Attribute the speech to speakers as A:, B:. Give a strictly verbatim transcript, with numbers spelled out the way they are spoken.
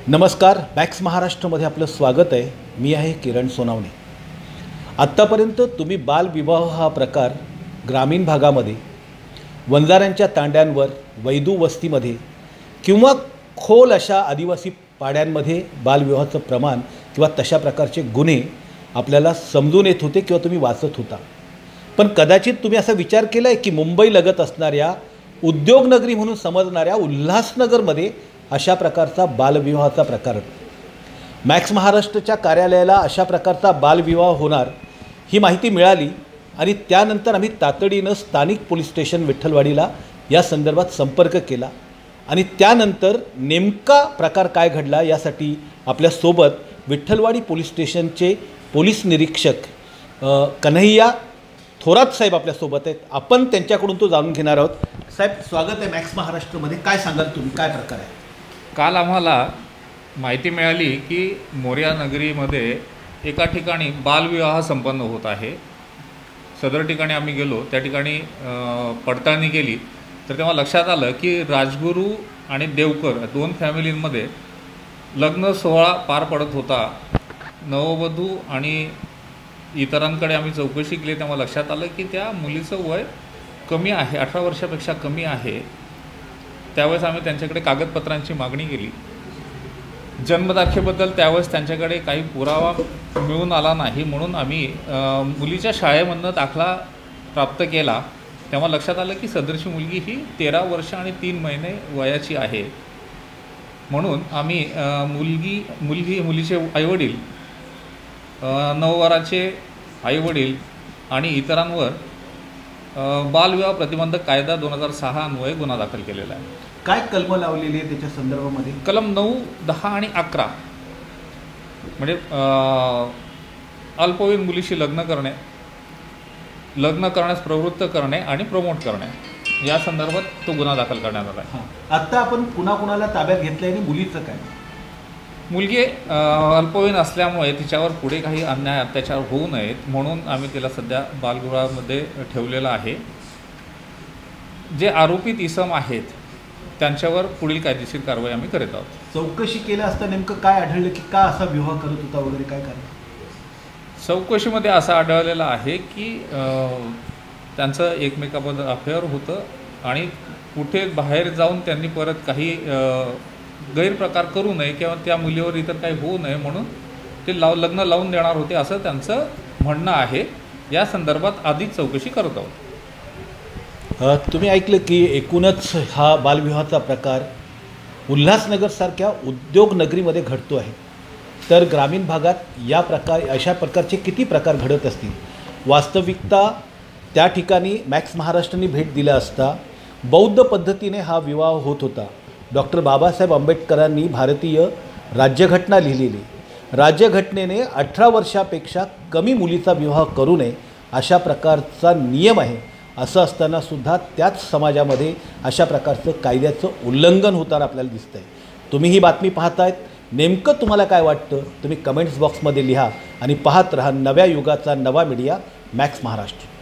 A: नमस्कार, मॅक्स महाराष्ट्रमध्ये आपलं स्वागत आहे। मी आहे किरण सोनावणे। आत्तापर्यंत तुम्ही बालविवाह हा प्रकार ग्रामीण भागामध्ये वंजाऱ्यांच्या तांड्यांवर, वैदू वस्तीमध्ये किंवा खोल अशा आदिवासी पाड्यांमध्ये बालविवाहाचं प्रमाण किंवा तशा प्रकारचे गुन्हे आपल्याला समजून येत होते किंवा तुम्ही वाचत होता। पण कदाचित तुम्ही असा विचार केला आहे की मुंबई लगत असणाऱ्या उद्योगनगरी म्हणून समजणाऱ्या उल्हासनगरमध्ये अशा प्रकारचा बालविवाहाचा प्रकार मॅक्स महाराष्ट्राच्या कार्यालयाला अशा प्रकारचा बालविवाह होणार ही माहिती मिळाली आणि त्यानंतर आम्ही तातडीनं स्थानिक पोलीस स्टेशन विठ्ठलवाडीला या संदर्भात संपर्क केला आणि त्यानंतर नेमका प्रकार काय घडला यासाठी आपल्यासोबत विठ्ठलवाडी पोलीस स्टेशनचे पोलीस निरीक्षक कन्हैया थोरात साहेब आपल्यासोबत आहेत। आपण त्यांच्याकडून तो जाणून घेणार आहोत। साहेब, स्वागत आहे मॅक्स महाराष्ट्रमध्ये। काय सांगाल तुम्ही, काय प्रकार आहे?
B: काल आम्हाला माहिती मिळाली की मोर्या नगरीमध्ये एका ठिकाणी बालविवाह संपन्न होत आहे। सदर ठिकाणी आम्ही गेलो, त्या ठिकाणी पडताळणी केली तर तेव्हा लक्षात आलं की राजगुरू आणि देवकर दोन फॅमिलींमध्ये लग्न सोहळा पार पडत होता। नववधू आणि इतरांकडे आम्ही चौकशी केली तेव्हा लक्षात आलं की त्या मुलीचं वय कमी आहे, अठरा वर्षापेक्षा कमी आहे। त्यावेळेस आम्ही त्यांच्याकडे कागदपत्रांची मागणी केली। जन्मतारखेबद्दल त्यावेळेस त्यांच्याकडे काही पुरावा मिळून आला नाही, म्हणून आम्ही मुलीच्या शाळेमधनं दाखला प्राप्त केला। तेव्हा लक्षात आलं की सदरची मुलगी ही तेरा वर्ष आणि तीन महिने वयाची आहे। म्हणून आम्ही मुलगी मुलगी मुलीचे आईवडील, नववराचे आईवडील आणि इतरांवर बालविवाह प्रतिबंधक कायदा दोन हजार सहा अन्वये गुन्हा दाखल केलेला आहे।
A: काय कलम लावलेली आहे त्याच्या संदर्भामध्ये?
B: कलम नऊ, दहा आणि अकरा म्हणजे अल्पवयीन मुलीशी लग्न करणे, लग्न करण्यास प्रवृत्त करणे आणि प्रमोट करणे या संदर्भात तो गुन्हा दाखल करण्यात आला आहे।
A: आता आपण कुणाकुणाला ताब्यात घेतलं आहे आणि मुलीचं काय?
B: मुलगी अल्पवयीन असल्यामुळे तिच्यावर पुढे काही अन्याय अत्याचार होऊ नयेत म्हणून आम्ही तिला सध्या बालगृहामध्ये ठेवलेलं आहे। जे आरोपित इसम आहेत त्यांच्यावर पुढील कायदेशीर कारवाई आम्ही करीत आहोत।
A: चौकशी केलं असता नेमकं काय आढळलं की का असा विवाह करत होता वगैरे काय कारण?
B: चौकशीमध्ये असं आढळलेलं आहे की त्यांचं एकमेकाबद्दल अफेअर होतं आणि कुठे बाहेर जाऊन त्यांनी परत काही गैरप्रकार करू नये किंवा त्या मुलीवर इतर काही होऊ नये म्हणून ते लाव लग्न लावून देणार होते असं त्यांचं म्हणणं आहे। या संदर्भात अधिक चौकशी करत आहोत।
A: तुम्ही ऐकलं की एकूणच हा बालविवाहाचा प्रकार उल्हासनगरसारख्या उद्योगनगरीमध्ये घडतो आहे, तर ग्रामीण भागात या प्रकार अशा प्रकारचे किती प्रकार घडत असतील? वास्तविकता त्या ठिकाणी मॅक्स महाराष्ट्राने भेट दिला असता बौद्ध पद्धतीने हा विवाह होत होता। डॉक्टर बाबासाहेब आंबेडकरांनी भारतीय राज्यघटना लिहिलेली, राज्यघटनेने अठरा वर्षापेक्षा कमी मुलीचा विवाह करू नये अशा प्रकारचा नियम आहे। असं असताना सुद्धा त्याच समाजामध्ये अशा प्रकारचं कायद्याचं उल्लंघन होताना आपल्याला दिसतं आहे। तुम्ही ही बातमी पाहतायत, नेमकं तुम्हाला काय वाटतं तुम्ही कमेंट्स बॉक्समध्ये लिहा आणि पाहत राहा नव्या युगाचा नवा मीडिया मॅक्स महाराष्ट्र।